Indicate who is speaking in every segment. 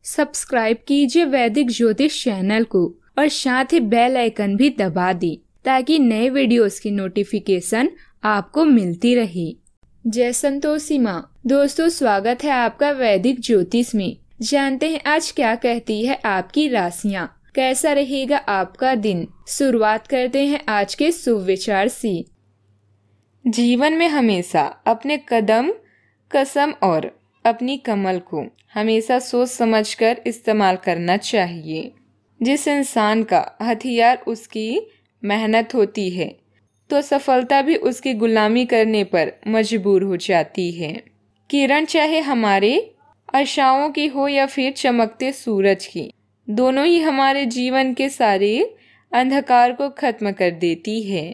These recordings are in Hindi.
Speaker 1: सब्सक्राइब कीजिए वैदिक ज्योतिष चैनल को और साथ ही बेल आइकन भी दबा दी ताकि नए वीडियोस की नोटिफिकेशन आपको मिलती रहे। जय संतोषी माँ। दोस्तों, स्वागत है आपका वैदिक ज्योतिष में। जानते हैं आज क्या कहती है आपकी राशियाँ, कैसा रहेगा आपका दिन। शुरुआत करते हैं आज के शुभ विचार से। जीवन में हमेशा अपने कदम, कसम और अपनी कमल को हमेशा सोच समझकर इस्तेमाल करना चाहिए। जिस इंसान का हथियार उसकी मेहनत होती है तो सफलता भी उसकी गुलामी करने पर मजबूर हो जाती है। किरण चाहे हमारे आशाओं की हो या फिर चमकते सूरज की, दोनों ही हमारे जीवन के सारे अंधकार को खत्म कर देती है।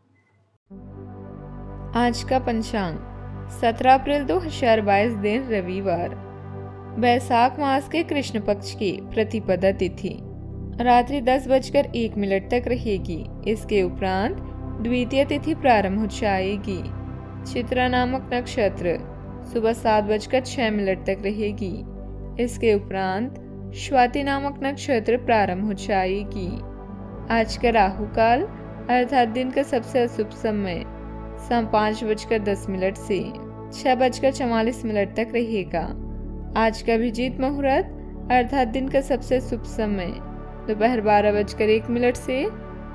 Speaker 1: आज का पंचांग 17 अप्रैल 2022 दिन रविवार, वैशाख मास के कृष्ण पक्ष की प्रतिपदा तिथि रात्रि 10:01 तक रहेगी। इसके उपरांत द्वितीय तिथि प्रारंभ हो जाएगी। चित्रा नामक नक्षत्र सुबह 7:06 तक रहेगी। इसके उपरांत स्वाति नामक नक्षत्र प्रारंभ हो जाएगी। आज का राहु काल अर्थात दिन का सबसे अशुभ समय शाम 5:10 से 6:44 तक रहेगा। आज का अभिजीत मुहूर्त अर्थात दिन का सबसे शुभ समय दोपहर 12:01 से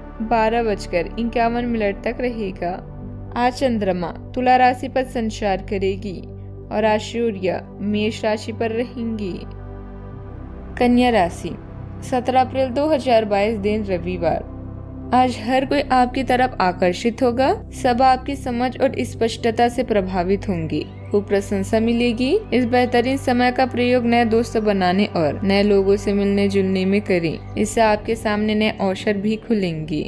Speaker 1: 12:51 तक रहेगा। आज चंद्रमा तुला राशि पर संचार करेगी और आज सूर्य मेष राशि पर रहेंगी। कन्या राशि 17 अप्रैल 2022 दिन रविवार, आज हर कोई आपकी तरफ आकर्षित होगा। सब आपकी समझ और स्पष्टता से प्रभावित होंगे। खूब प्रशंसा मिलेगी। इस बेहतरीन समय का प्रयोग नए दोस्त बनाने और नए लोगों से मिलने जुलने में करें। इससे आपके सामने नए अवसर भी खुलेंगे।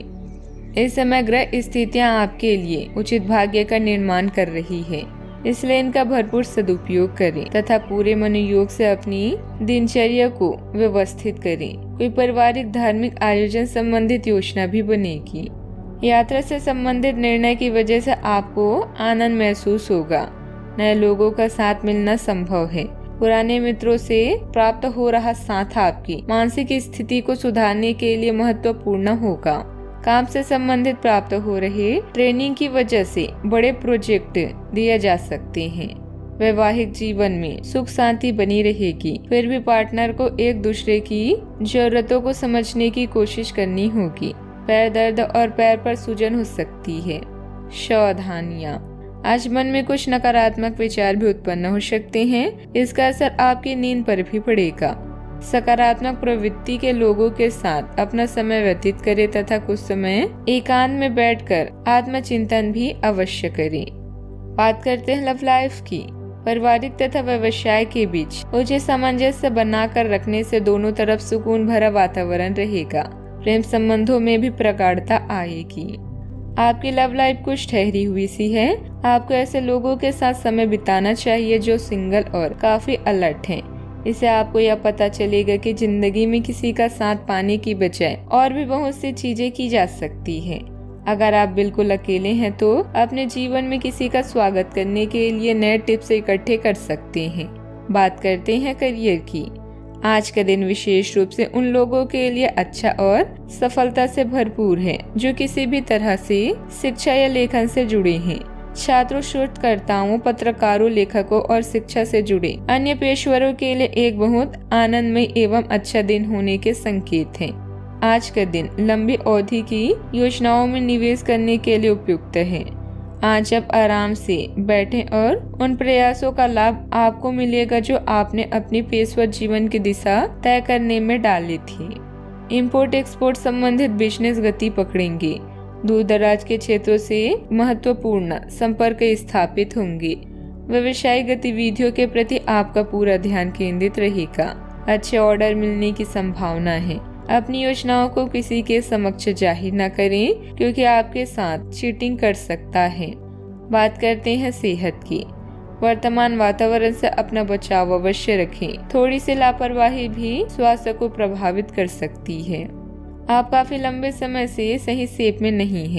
Speaker 1: इस समय ग्रह स्थितियां आपके लिए उचित भाग्य का निर्माण कर रही है, इसलिए इनका भरपूर सदुपयोग करें तथा पूरे मनोयोग से अपनी दिनचर्या को व्यवस्थित करें। कोई पारिवारिक धार्मिक आयोजन संबंधित योजना भी बनेगी। यात्रा से संबंधित निर्णय की वजह से आपको आनंद महसूस होगा। नए लोगों का साथ मिलना संभव है। पुराने मित्रों से प्राप्त हो रहा साथ आपकी मानसिक स्थिति को सुधारने के लिए महत्वपूर्ण होगा। काम से संबंधित प्राप्त हो रहे ट्रेनिंग की वजह से बड़े प्रोजेक्ट दिए जा सकते हैं। वैवाहिक जीवन में सुख शांति बनी रहेगी। फिर भी पार्टनर को एक दूसरे की जरूरतों को समझने की कोशिश करनी होगी। पैर दर्द और पैर पर सूजन हो सकती है। सावधानियां, आज मन में कुछ नकारात्मक विचार भी उत्पन्न हो सकते हैं। इसका असर आपकी नींद पर भी पड़ेगा। सकारात्मक प्रवृत्ति के लोगों के साथ अपना समय व्यतीत करें तथा कुछ समय एकांत में बैठकर आत्मचिंतन भी अवश्य करें। बात करते हैं लव लाइफ की। पारिवारिक तथा व्यवसाय के बीच उचित सामंजस्य बनाकर रखने से दोनों तरफ सुकून भरा वातावरण रहेगा। प्रेम संबंधों में भी प्रगाढ़ता आएगी। आपकी लव लाइफ कुछ ठहरी हुई सी है। आपको ऐसे लोगों के साथ समय बिताना चाहिए जो सिंगल और काफी अलर्ट हैं। इससे आपको यह पता चलेगा कि जिंदगी में किसी का साथ पाने की बजाय और भी बहुत सी चीजें की जा सकती हैं। अगर आप बिल्कुल अकेले हैं तो अपने जीवन में किसी का स्वागत करने के लिए नए टिप्स इकट्ठे कर सकते हैं। बात करते हैं करियर की। आज का दिन विशेष रूप से उन लोगों के लिए अच्छा और सफलता से भरपूर है जो किसी भी तरह से शिक्षा या लेखन से जुड़े हैं। छात्रों, शोधकर्ताओं, पत्रकारों, लेखकों और शिक्षा से जुड़े अन्य पेशेवरों के लिए एक बहुत आनंदमय एवं अच्छा दिन होने के संकेत हैं। आज का दिन लंबी अवधि की योजनाओं में निवेश करने के लिए उपयुक्त है। आज आप आराम से बैठें और उन प्रयासों का लाभ आपको मिलेगा जो आपने अपनी पेशेवर जीवन की दिशा तय करने में डाली थी। इंपोर्ट एक्सपोर्ट संबंधित बिजनेस गति पकड़ेंगे। दूर दराज के क्षेत्रों से महत्वपूर्ण संपर्क स्थापित होंगे। व्यवसायिक गतिविधियों के प्रति आपका पूरा ध्यान केंद्रित रहेगा। अच्छे ऑर्डर मिलने की संभावना है। अपनी योजनाओं को किसी के समक्ष जाहिर न करें क्योंकि आपके साथ चीटिंग कर सकता है। बात करते हैं सेहत की। वर्तमान वातावरण से अपना बचाव अवश्य रखें। थोड़ी सी लापरवाही भी स्वास्थ्य को प्रभावित कर सकती है। आप काफी लंबे समय से सही शेप में नहीं हैं।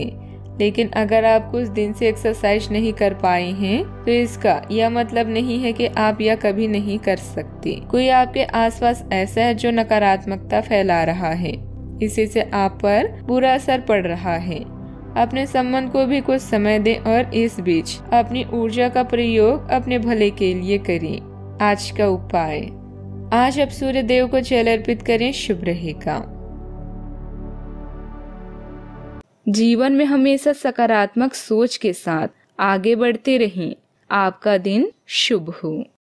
Speaker 1: लेकिन अगर आप कुछ दिन से एक्सरसाइज नहीं कर पाए हैं तो इसका यह मतलब नहीं है कि आप यह कभी नहीं कर सकते। कोई आपके आसपास ऐसा है जो नकारात्मकता फैला रहा है, इसी से आप पर बुरा असर पड़ रहा है। अपने संबंध को भी कुछ समय दें और इस बीच अपनी ऊर्जा का प्रयोग अपने भले के लिए करें। आज का उपाय, आज आप सूर्य देव को जल अर्पित करें, शुभ रहेगा। जीवन में हमेशा सकारात्मक सोच के साथ आगे बढ़ते रहें। आपका दिन शुभ हो।